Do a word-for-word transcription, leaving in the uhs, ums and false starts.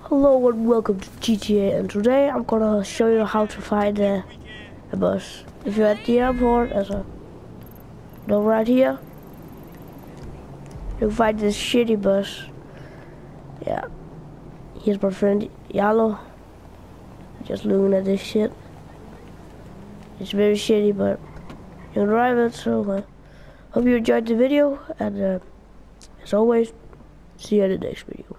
Hello and welcome to G T A, and today I'm gonna show you how to find a, a bus. If you're at the airport, as a no right here, you'll find this shitty bus. Yeah, here's my friend Hjallo. Just looking at this shit. It's very shitty, but you can drive it. So uh, hope you enjoyed the video, and uh, as always, see you in the next video.